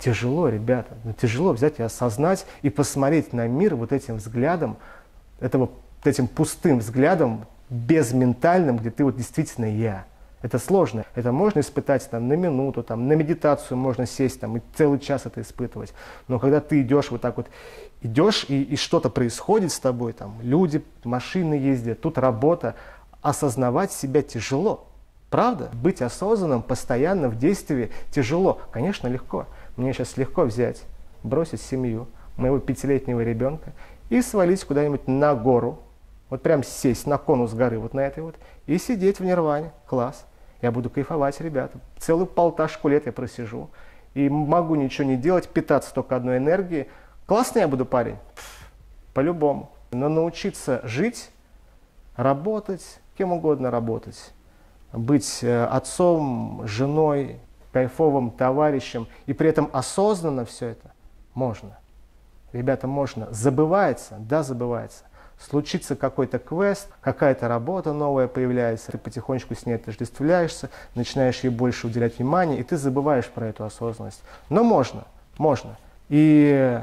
Тяжело, ребята, ну, тяжело взять и осознать и посмотреть на мир вот этим взглядом, этим пустым взглядом, безментальным, где ты вот действительно я. Это сложно. Это можно испытать там, на минуту, там, на медитацию можно сесть там, и целый час это испытывать. Но когда ты идешь вот так вот, идешь и что-то происходит с тобой, там, люди, машины ездят, тут работа, осознавать себя тяжело. Правда? Быть осознанным постоянно в действии тяжело. Конечно, легко. Мне сейчас легко взять, бросить семью, моего 5-летнего ребенка и свалить куда-нибудь на гору. Вот прям сесть на конус горы вот на этой вот и сидеть в нирване. Класс. Я буду кайфовать, ребята. Целую полташку лет я просижу. И могу ничего не делать, питаться только одной энергией. Классный я буду парень? По-любому. Но научиться жить, работать, кем угодно работать. Быть отцом, женой, кайфовым товарищем. И при этом осознанно все это можно. Ребята, можно. Забывается? Да, забывается. Случится какой-то квест, какая-то работа новая появляется, ты потихонечку с ней отождествляешься, начинаешь ей больше уделять внимание, и ты забываешь про эту осознанность. Но можно, можно. И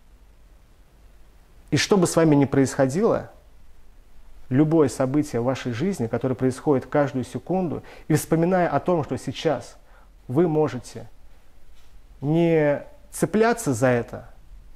что бы с вами ни происходило, любое событие в вашей жизни, которое происходит каждую секунду, и вспоминая о том, что сейчас вы можете не цепляться за это,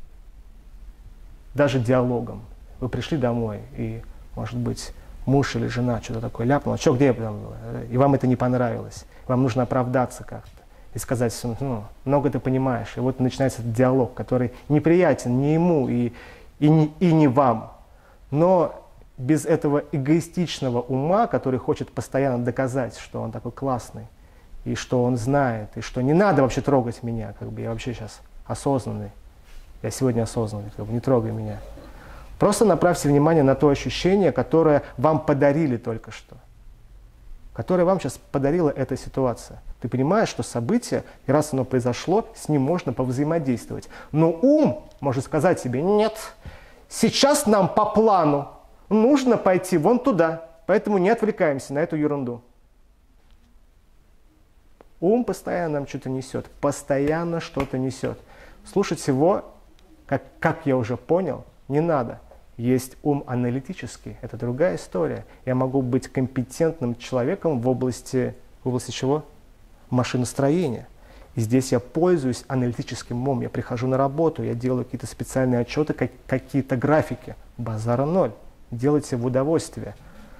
даже диалогом. Вы пришли домой, и, может быть, муж или жена что-то такое ляпнула, что, где я там была? И вам это не понравилось. Вам нужно оправдаться как-то и сказать, ну, много ты понимаешь. И вот начинается этот диалог, который неприятен ни ему и не вам. Но без этого эгоистичного ума, который хочет постоянно доказать, что он такой классный, и что он знает, и что не надо вообще трогать меня, как бы я вообще сейчас осознанный. Я сегодня осознанный, как бы не трогай меня. Просто направьте внимание на то ощущение, которое вам подарили только что. Которое вам сейчас подарила эта ситуация. Ты понимаешь, что событие, и раз оно произошло, с ним можно повзаимодействовать. Но ум может сказать себе, нет, сейчас нам по плану нужно пойти вон туда, поэтому не отвлекаемся на эту ерунду. Ум постоянно нам что-то несет, постоянно что-то несет. Слушать его, как я уже понял, не надо. Есть ум аналитический, это другая история. Я могу быть компетентным человеком в области чего? Машиностроения. И здесь я пользуюсь аналитическим умом. Я прихожу на работу, я делаю какие-то специальные отчеты, какие-то графики. Базара ноль. Делайте в удовольствие.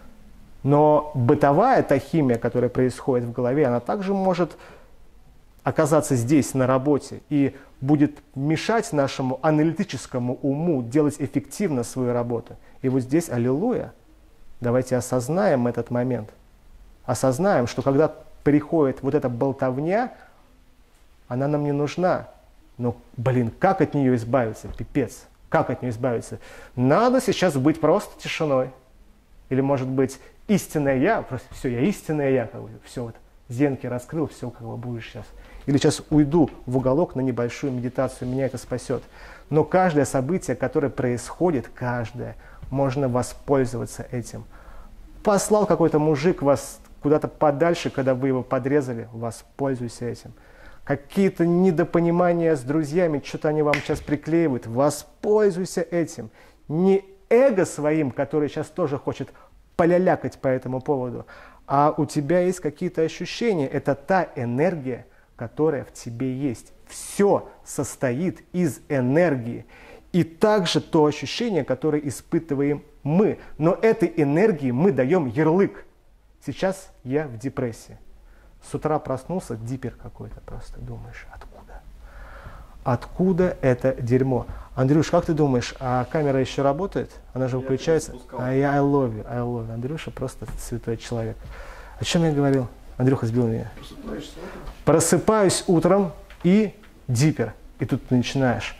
Но бытовая та химия, которая происходит в голове, она также может оказаться здесь, на работе, и будет мешать нашему аналитическому уму делать эффективно свою работу. И вот здесь, аллилуйя, давайте осознаем этот момент. Осознаем, что когда приходит вот эта болтовня, она нам не нужна. Но, блин, как от нее избавиться? Пипец. Как от нее избавиться? Надо сейчас быть просто тишиной. Или, может быть, истинное я, просто все, я истинное я, как бы, все, вот, зенки раскрыл, все, как бы будешь сейчас. Или сейчас уйду в уголок на небольшую медитацию, меня это спасет. Но каждое событие, которое происходит, каждое, можно воспользоваться этим. Послал какой-то мужик вас куда-то подальше, когда вы его подрезали, воспользуйся этим. Какие-то недопонимания с друзьями, что-то они вам сейчас приклеивают, воспользуйся этим. Не эго своим, который сейчас тоже хочет полялякать по этому поводу, а у тебя есть какие-то ощущения. Это та энергия, которая в тебе есть. Все состоит из энергии. И также то ощущение, которое испытываем мы. Но этой энергии мы даем ярлык. Сейчас я в депрессии. С утра проснулся, дипер какой-то просто. Думаешь, откуда? Откуда это дерьмо? Андрюш, как ты думаешь, а камера еще работает? Она же выключается? I love you, I love you. Андрюша просто святой человек. О чем я говорил? Андрюха сбил меня. Просыпаюсь утром и дипер. И тут ты начинаешь.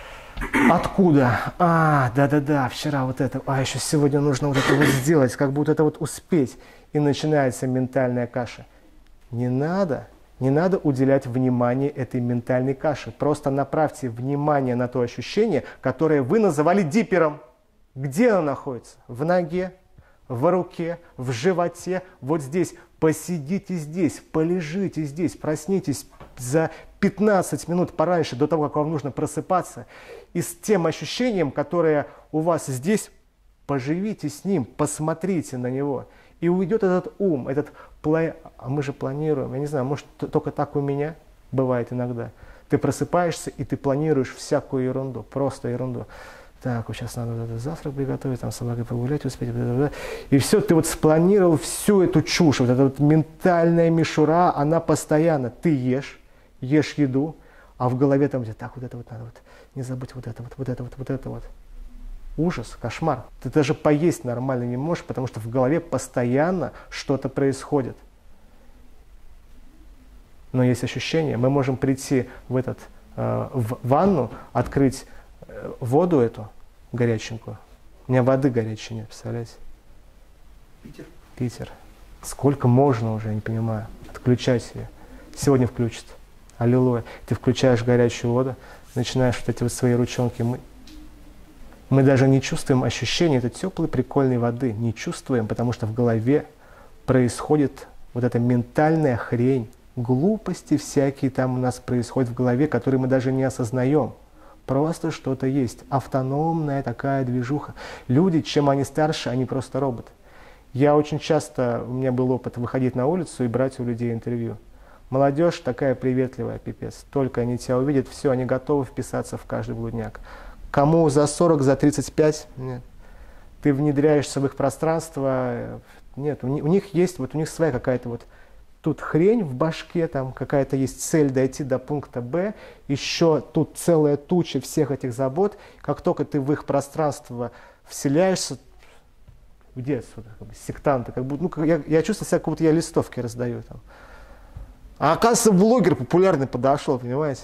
Откуда? Да-да-да, вчера вот это. Еще сегодня нужно вот это вот сделать, как будто это вот успеть. И начинается ментальная каша. Не надо уделять внимание этой ментальной каше. Просто направьте внимание на то ощущение, которое вы называли дипером. Где оно находится? В ноге, в руке, в животе, вот здесь. Посидите здесь, полежите здесь, проснитесь за 15 минут пораньше, до того, как вам нужно просыпаться, и с тем ощущением, которое у вас здесь, поживите с ним, посмотрите на него. И уйдет этот ум, а мы же планируем, я не знаю, может только так у меня бывает иногда. Ты просыпаешься и ты планируешь всякую ерунду, просто ерунду. Так, вот сейчас надо вот этот завтрак приготовить, там с собакой погулять успеть, и все, ты вот спланировал всю эту чушь, вот эта вот ментальная мишура, она постоянно, ты ешь еду, а в голове там где-то, так, вот это вот надо, вот, не забудь вот это вот, вот это вот, вот это вот. Ужас, кошмар. Ты даже поесть нормально не можешь, потому что в голове постоянно что-то происходит. Но есть ощущение, мы можем прийти в ванну, открыть воду эту горяченькую. У меня воды горячей нет, представляете? Питер. Сколько можно уже, я не понимаю. Отключать ее. Сегодня включит. Аллилуйя. Ты включаешь горячую воду, начинаешь вот эти вот свои ручонки мыть. Мы даже не чувствуем ощущения этой теплой, прикольной воды. Не чувствуем, потому что в голове происходит вот эта ментальная хрень. Глупости всякие там у нас происходят в голове, которые мы даже не осознаем. Просто что-то есть. Автономная такая движуха. Люди, чем они старше, они просто роботы. Я очень часто, у меня был опыт выходить на улицу и брать у людей интервью. Молодежь такая приветливая, пипец. Только они тебя увидят, все, они готовы вписаться в каждый блудняк. Кому за 40, за 35, нет. Ты внедряешься в их пространство, нет. У них есть, вот у них своя какая-то вот тут хрень в башке, там какая-то есть цель дойти до пункта Б, еще тут целая туча всех этих забот. Как только ты в их пространство вселяешься, в детство, сектанты, как будто, я чувствую себя, как будто я листовки раздаю там. А оказывается, блогер популярный подошел, понимаете?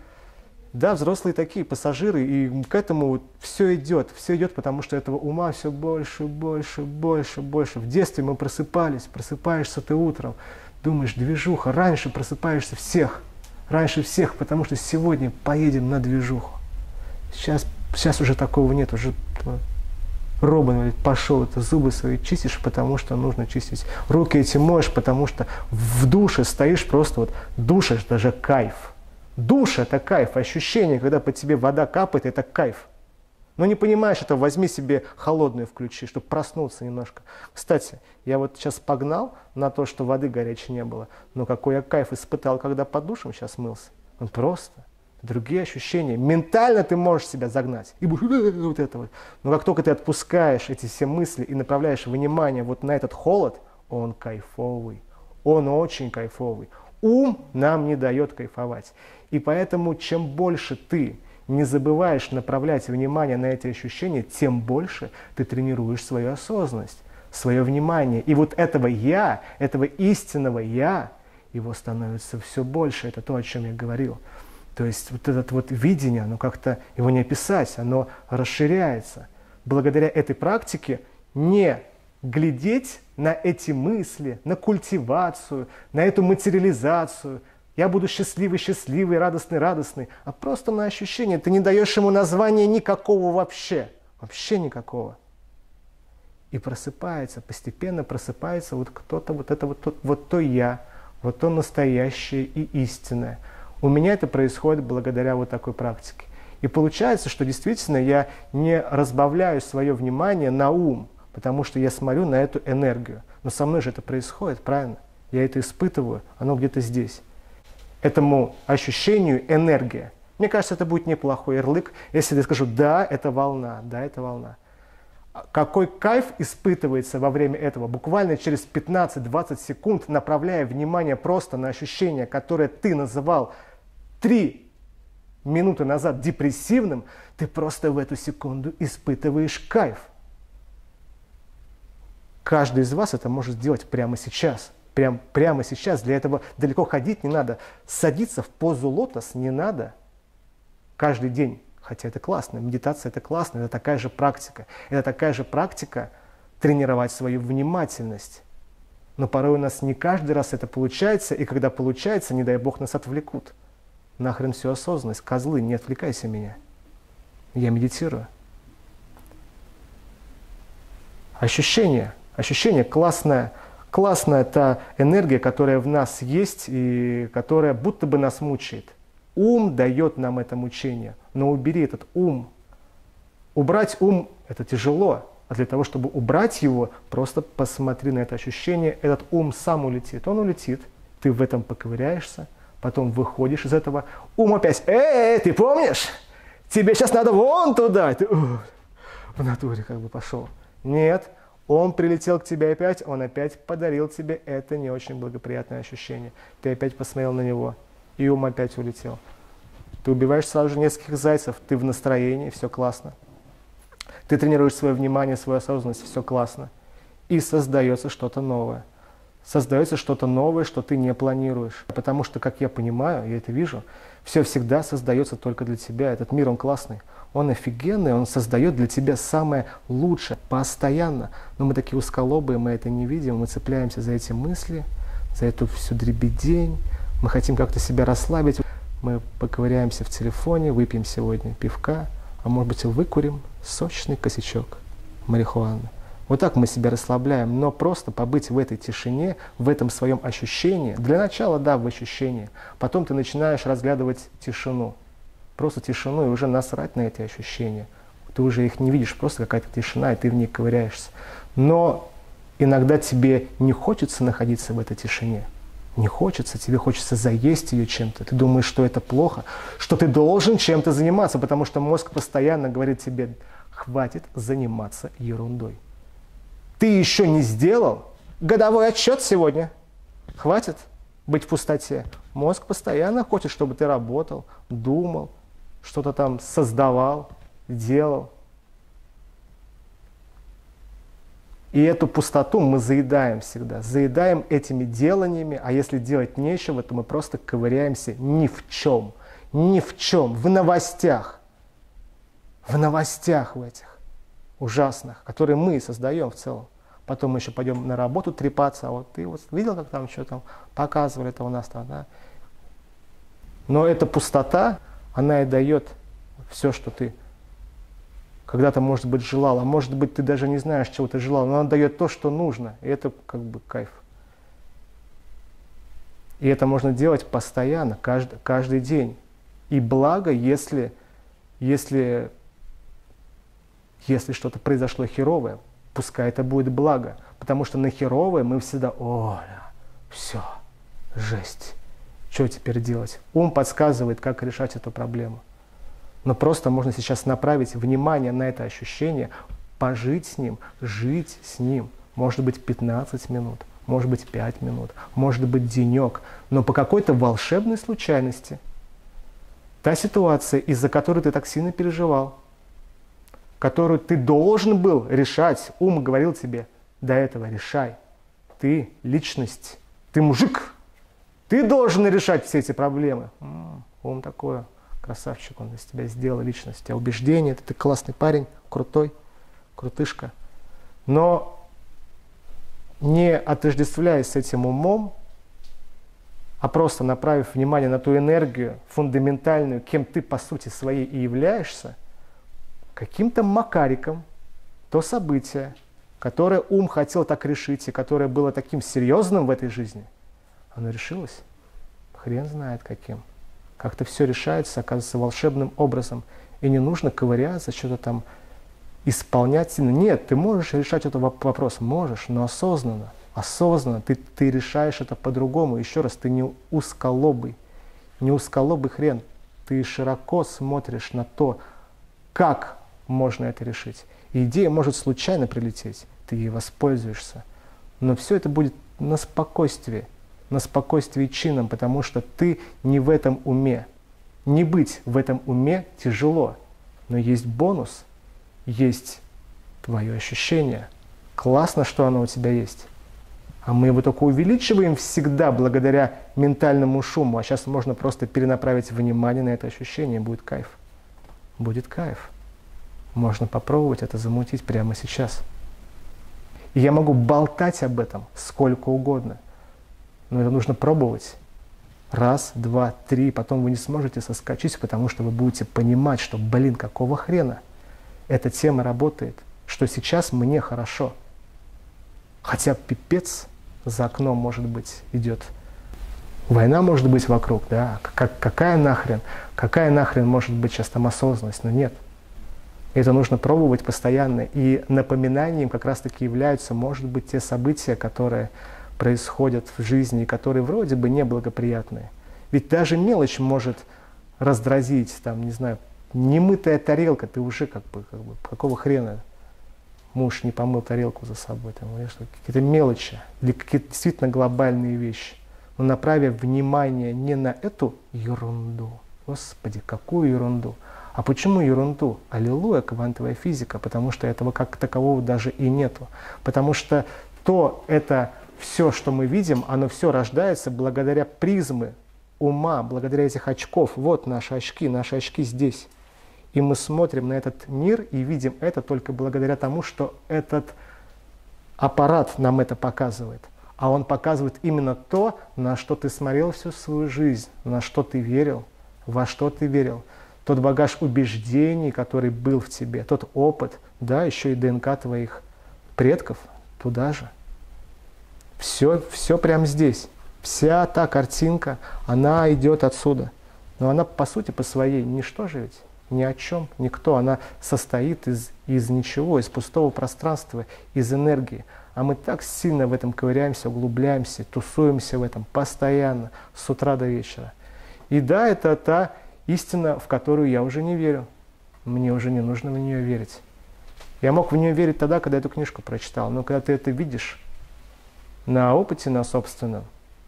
Да, взрослые такие пассажиры, и к этому все идет, потому что этого ума все больше, больше, больше, больше. В детстве мы просыпаешься ты утром, думаешь, движуха, раньше просыпаешься раньше всех, потому что сегодня поедем на движуху. Сейчас уже такого нет, уже робот говорит, пошел, это зубы свои чистишь, потому что нужно чистить. Руки эти моешь, потому что в душе стоишь просто вот, душа это же кайф. Душ – это кайф, ощущение, когда по тебе вода капает, это кайф. Но не понимаешь этого, возьми себе холодную включи, чтобы проснуться немножко. Кстати, я вот сейчас погнал на то, что воды горячей не было, но какой я кайф испытал, когда под душем сейчас мылся. Он просто, другие ощущения. Ментально ты можешь себя загнать. И будешь вот это вот. Но как только ты отпускаешь эти все мысли и направляешь внимание вот на этот холод, он кайфовый, он очень кайфовый. Ум нам не дает кайфовать. И поэтому, чем больше ты не забываешь направлять внимание на эти ощущения, тем больше ты тренируешь свою осознанность, свое внимание. И вот этого «я», этого истинного «я», его становится все больше. Это то, о чем я говорил. То есть вот это вот видение, оно как-то, его не описать, оно расширяется. Благодаря этой практике не глядеть на эти мысли, на культивацию, на эту материализацию. Я буду счастливый, радостный, а просто на ощущение. Ты не даешь ему названия никакого вообще никакого. И постепенно просыпается вот кто-то, вот то я, вот то настоящее и истинное. У меня это происходит благодаря вот такой практике. И получается, что действительно я не разбавляю свое внимание на ум, потому что я смотрю на эту энергию. Но со мной же это происходит, правильно? Я это испытываю, оно где-то здесь. Этому ощущению энергия. Мне кажется, это будет неплохой ярлык, если я скажу, да, это волна, да, это волна. Какой кайф испытывается во время этого, буквально через 15-20 секунд, направляя внимание просто на ощущение, которое ты называл 3 минуты назад депрессивным, ты просто в эту секунду испытываешь кайф. Каждый из вас это может сделать прямо сейчас. Прямо сейчас. Для этого далеко ходить не надо. Садиться в позу лотос не надо каждый день. Хотя это классно. Медитация это классно. Это такая же практика. Это такая же практика тренировать свою внимательность. Но порой у нас не каждый раз это получается. И когда получается, не дай бог, нас отвлекут. Нахрен всю осознанность. Козлы, не отвлекайся меня. Я медитирую. Ощущение классное. классная та энергия, которая в нас есть и которая будто бы нас мучает. Ум дает нам это мучение, но убери этот ум. Убрать ум – это тяжело, а для того, чтобы убрать его, просто посмотри на это ощущение, этот ум сам улетит. Он улетит, ты в этом поковыряешься, потом выходишь из этого, ум опять, ты помнишь? Тебе сейчас надо вон туда. И ты в натуре как бы пошел. Нет, он прилетел к тебе опять, он опять подарил тебе это не очень благоприятное ощущение. Ты опять посмотрел на него, и ум опять улетел. Ты убиваешь сразу же нескольких зайцев, ты в настроении, все классно. Ты тренируешь свое внимание, свою осознанность, все классно. И создается что-то новое. Создается что-то новое, что ты не планируешь. Потому что, как я понимаю, я это вижу, все всегда создается только для тебя. Этот мир, он классный, он офигенный, он создает для тебя самое лучшее, постоянно. Но мы такие узколобые, мы это не видим, мы цепляемся за эти мысли, за эту всю дребедень. Мы хотим как-то себя расслабить. Мы поковыряемся в телефоне, выпьем сегодня пивка, а может быть и выкурим сочный косячок марихуаны. Вот так мы себя расслабляем, но просто побыть в этой тишине, в этом своем ощущении. Для начала, да, в ощущении. Потом ты начинаешь разглядывать тишину. Просто тишину, и уже насрать на эти ощущения. Ты уже их не видишь, просто какая-то тишина, и ты в ней ковыряешься. Но иногда тебе не хочется находиться в этой тишине. Не хочется, тебе хочется заесть ее чем-то. Ты думаешь, что это плохо, что ты должен чем-то заниматься, потому что мозг постоянно говорит тебе, хватит заниматься ерундой. Ты еще не сделал годовой отчет сегодня. Хватит быть в пустоте. Мозг постоянно хочет, чтобы ты работал, думал, что-то там создавал, делал. И эту пустоту мы заедаем всегда. Заедаем этими деланиями, а если делать нечего, то мы просто ковыряемся ни в чем. Ни в чем. В новостях. В новостях в этих ужасных, которые мы создаем в целом. Потом мы еще пойдем на работу трепаться, а вот ты вот видел, как там что там показывали, это у нас там, да? Но эта пустота, она и дает все, что ты когда-то, может быть, желал, а может быть, ты даже не знаешь, чего ты желал, но она дает то, что нужно, и это как бы кайф. И это можно делать постоянно, каждый день. И благо, если что-то произошло херовое, пускай это будет благо, потому что на херовое мы всегда, все, жесть, что теперь делать? Ум подсказывает, как решать эту проблему. Но просто можно сейчас направить внимание на это ощущение, пожить с ним, жить с ним. Может быть 15 минут, может быть 5 минут, может быть денек. Но по какой-то волшебной случайности та ситуация, из-за которой ты так сильно переживал, которую ты должен был решать, ум говорил тебе, до этого решай. Ты личность, ты мужик, ты должен решать все эти проблемы. Ум такой. Красавчик, он из тебя сделал личность, у тебя убеждения, ты классный парень, крутой, крутышка. Но не отождествляясь с этим умом, а просто направив внимание на ту энергию фундаментальную, кем ты по сути своей и являешься, каким-то макариком то событие, которое ум хотел так решить и которое было таким серьезным в этой жизни, оно решилось. Хрен знает каким. Как-то все решается, оказывается, волшебным образом. И не нужно ковыряться, что-то там исполнять. Нет, ты можешь решать этот вопрос, можешь, но осознанно. Осознанно ты решаешь это по-другому. Еще раз, ты не узколобый. Не узколобый хрен. Ты широко смотришь на то, как можно это решить. И идея может случайно прилететь. Ты ей воспользуешься. Но все это будет на спокойствии чином, потому что ты не в этом уме. Не быть в этом уме тяжело, но есть бонус, есть твое ощущение. Классно, что оно у тебя есть. А мы его только увеличиваем всегда благодаря ментальному шуму. А сейчас можно просто перенаправить внимание на это ощущение, и будет кайф. Будет кайф. Можно попробовать это замутить прямо сейчас. И я могу болтать об этом сколько угодно. Но это нужно пробовать. Раз, два, три. Потом вы не сможете соскочить, потому что вы будете понимать, что, какого хрена эта тема работает, что сейчас мне хорошо. Хотя пипец, за окном, может быть, идет война, может быть, вокруг, да, какая нахрен может быть сейчас там осознанность, но нет. Это нужно пробовать постоянно, и напоминанием как раз-таки являются, может быть, те события, которые происходят в жизни, которые вроде бы неблагоприятные. Ведь даже мелочь может раздразить, там, не знаю, немытая тарелка, ты уже какого хрена муж не помыл тарелку за собой, там, какие-то мелочи, или какие-то действительно глобальные вещи. Но направив внимание не на эту ерунду, Господи, какую ерунду, а почему ерунду? Аллилуйя, квантовая физика, потому что этого как такового даже и нету. Потому что это все, что мы видим, оно все рождается благодаря призмы ума, благодаря этих очков. Вот наши очки здесь. И мы смотрим на этот мир и видим это только благодаря тому, что этот аппарат нам это показывает. А он показывает именно то, на что ты смотрел всю свою жизнь, на что ты верил, во что ты верил. Тот багаж убеждений, который был в тебе, тот опыт, да, еще и ДНК твоих предков туда же. Все прямо здесь. Вся та картинка, она идет отсюда. Но она, по сути, по своей ничто же ведь, ни о чем, никто. Она состоит из ничего, из пустого пространства, из энергии. А мы так сильно в этом ковыряемся, углубляемся, тусуемся в этом постоянно, с утра до вечера. И да, это та истина, в которую я уже не верю. Мне уже не нужно в нее верить. Я мог в нее верить тогда, когда эту книжку прочитал. Но когда ты это видишь на опыте, на собственном,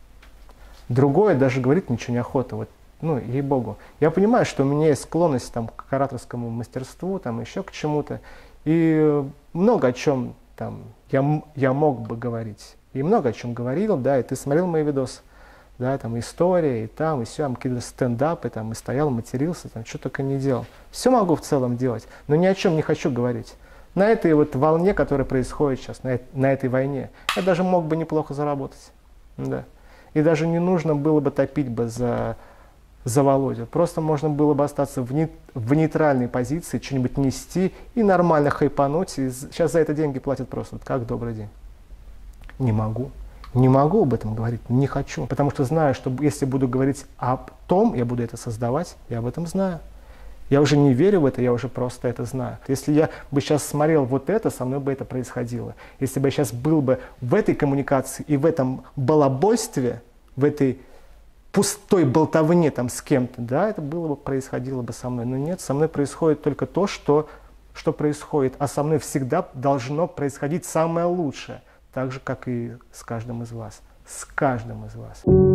другое даже говорить ничего неохота. Вот, ей-богу. Я понимаю, что у меня есть склонность там, к ораторскому мастерству, там, еще к чему-то. И много о чем там, я мог бы говорить. И много о чем говорил, да, и ты смотрел мои видосы. Да, там история, и там, и все, там какие-то стендапы, там, и стоял, матерился, там, что только не делал. Все могу в целом делать, но ни о чем не хочу говорить. На этой вот волне, которая происходит сейчас, на этой войне, я даже мог бы неплохо заработать. Да. И даже не нужно было бы топить бы за Володю. Просто можно было бы остаться в нейтральной позиции, что-нибудь нести и нормально хайпануть. И сейчас за это деньги платят просто. Как добрый день. Не могу. Не могу об этом говорить, не хочу, потому что знаю, что если буду говорить о том, я буду это создавать, я об этом знаю. Я уже не верю в это, я уже просто это знаю. Если я бы сейчас смотрел вот это, со мной бы это происходило. Если бы я сейчас был бы в этой коммуникации и в этом балабольстве, в этой пустой болтовне там с кем-то, да, это происходило бы со мной. Но нет, со мной происходит только то, что происходит, а со мной всегда должно происходить самое лучшее. Так же, как и с каждым из вас. С каждым из вас.